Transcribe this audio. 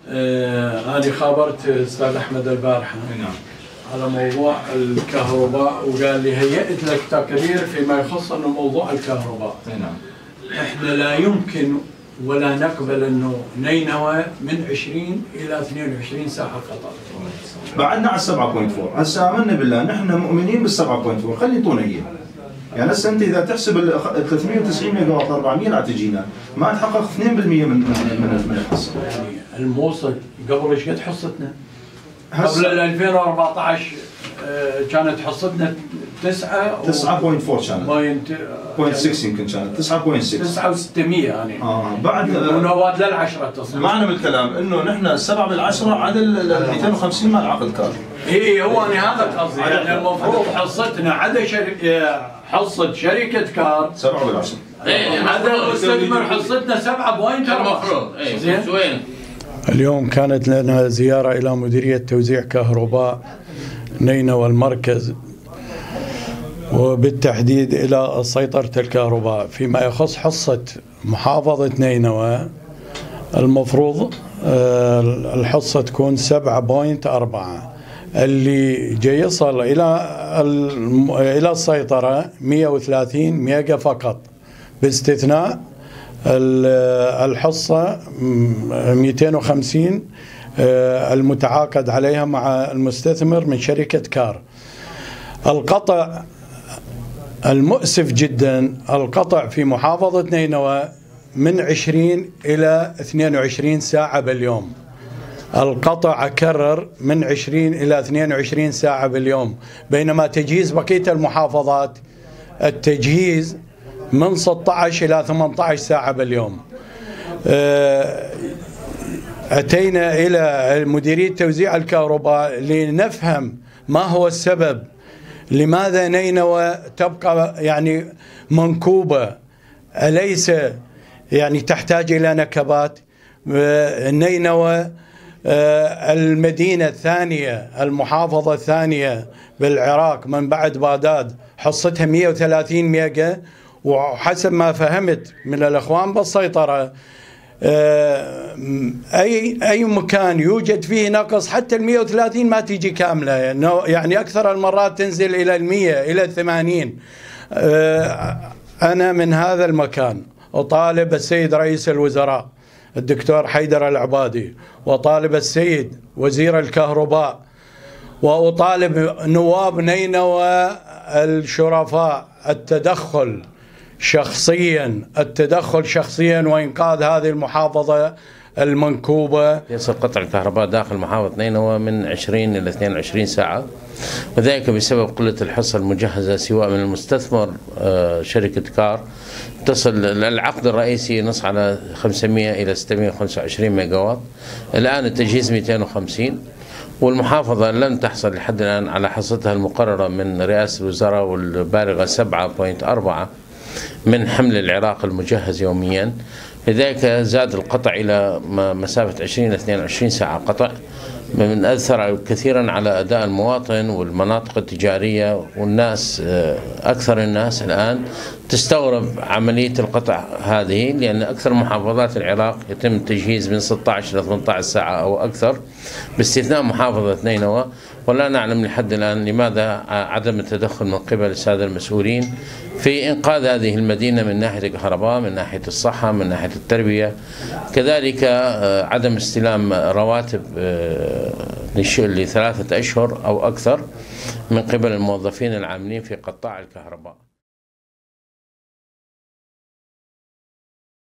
أنا خابرت أستاذ أحمد البارحة على موضوع الكهرباء، وقال لي هيئت لك تقرير فيما يخص أنه موضوع الكهرباء. إحنا لا يمكن ولا نقبل أنه نينوى من 20 إلى 22 ساعة قطع. بعدنا على 7.4، هسه آمنا بالله نحن مؤمنين بال 7.4، خلي يعطونا إياه. يعني هسه أنت إذا تحسب ال 390 ميجا وات 400 راح تجينا، ما تحقق 2% من الحصة. يعني الموصل قبل ايش قد حصتنا؟ قبل 2014 كانت حصتنا 9.4 كانت 0.6 يمكن كانت 9.6 9,600 يعني بعد ونوات لل10 تصل. معنى بالكلام انه نحن 7 بالعشرة عدل 250 مال عقد كار. اي هو انا هذا قصدي، يعني المفروض حصتنا عدا حصة شركة كار 7 بالعشرة. عدا المستثمر حصتنا 7.4 المفروض. زين. اليوم كانت لنا زيارة إلى مديرية توزيع كهرباء نينوى المركز، وبالتحديد إلى سيطرة الكهرباء فيما يخص حصة محافظة نينوى. المفروض الحصة تكون 7.4، اللي جاي يصل إلى السيطرة 130 ميجا فقط، باستثناء الحصة 250 المتعاقد عليها مع المستثمر من شركة كار. القطع المؤسف جدا، القطع في محافظة نينوى من 20 إلى 22 ساعة باليوم. القطع أكرر من 20 إلى 22 ساعة باليوم، بينما تجهيز بقية المحافظات التجهيز من 16 إلى 18 ساعة باليوم. أتينا إلى مديرية توزيع الكهرباء لنفهم ما هو السبب، لماذا نينوى تبقى يعني منكوبة، أليس يعني تحتاج إلى نكبات؟ نينوى المدينة الثانية، المحافظة الثانية بالعراق من بعد بغداد، حصتها 130 ميجا، وحسب ما فهمت من الأخوان بالسيطرة أي مكان يوجد فيه نقص حتى 130 ما تيجي كاملة، يعني أكثر المرات تنزل إلى 100 إلى 80. أنا من هذا المكان أطالب السيد رئيس الوزراء الدكتور حيدر العبادي، وطالب السيد وزير الكهرباء، وأطالب نواب نينوى الشرفاء التدخل شخصيا وإنقاذ هذه المحافظة المنكوبة. يصل قطع الكهرباء داخل محافظة نينوى من 20 إلى 22 ساعة، وذلك بسبب قلة الحصة المجهزة سواء من المستثمر شركة كار. تصل العقد الرئيسي نص على 500 إلى 625 ميجا واط، الآن التجهيز 250، والمحافظة لن تحصل لحد الآن على حصتها المقررة من رئاسة الوزراء والبالغة 7.4 من حمل العراق المجهز يوميا. لذلك زاد القطع إلى مسافة 20 إلى 22 ساعة قطع، من أثر كثيرا على أداء المواطن والمناطق التجارية والناس. أكثر الناس الآن تستغرب عملية القطع هذه، لأن أكثر محافظات العراق يتم التجهيز من 16 إلى 18 ساعة أو أكثر، باستثناء محافظة نينوى. ولا نعلم لحد الآن لماذا عدم التدخل من قبل السادة المسؤولين في إنقاذ هذه المدينة من ناحية الكهرباء، من ناحية الصحة، من ناحية التربية، كذلك عدم استلام رواتب ل3 أشهر أو أكثر من قبل الموظفين العاملين في قطاع الكهرباء.